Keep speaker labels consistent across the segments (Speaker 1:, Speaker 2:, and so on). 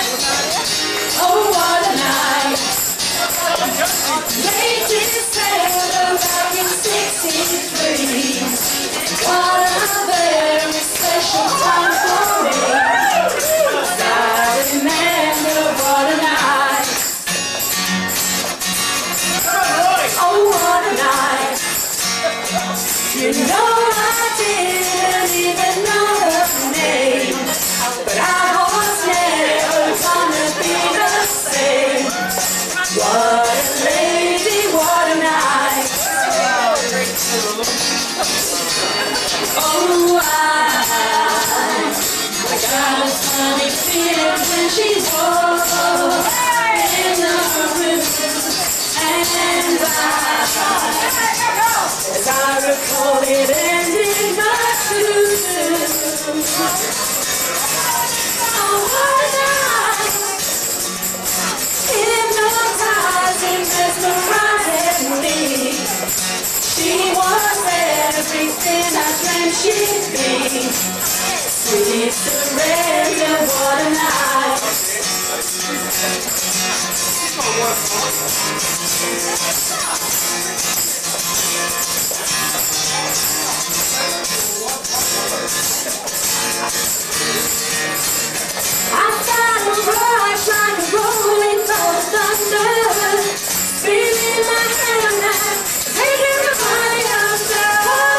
Speaker 1: Oh, what a night. Late December back in '63. What a very special time for me. I remember what a night. Oh, what a night. You know I didn't even know her name, but I was never gonna be the same. What a lady, what a night. Oh, I got a funny feeling when she walked in the room, and as I recall it ended much too soon. Oh, what a night. Hypnotizing, mesmerizing me. She was everything I dreamt she'd be. Sweet surrender, what a night. I got a rush like a rolling thunder, spinning my hand out, taking the body under.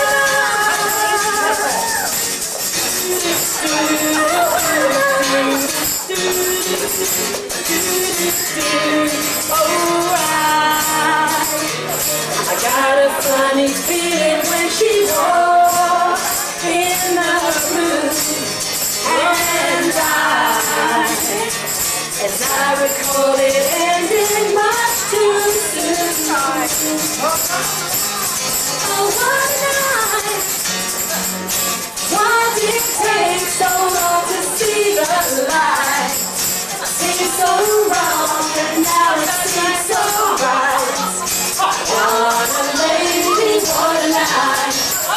Speaker 1: I got a funny feeling when she walked in the room, and as I recall it ended much too soon. Oh, what a night. Why did it take so long to see the light? I seemed so wrong, and now it seems so right. What a lady, what a night.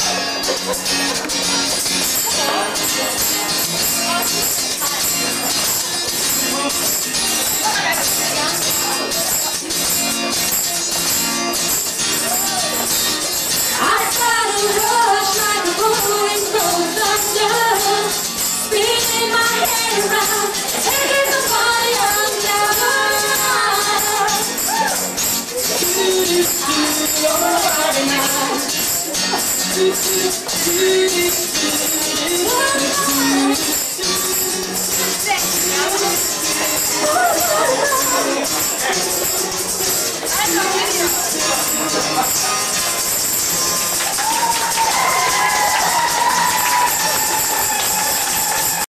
Speaker 1: I got a rush like a rolling thunder, spinning my head around, taking the body under. Oh, what a night.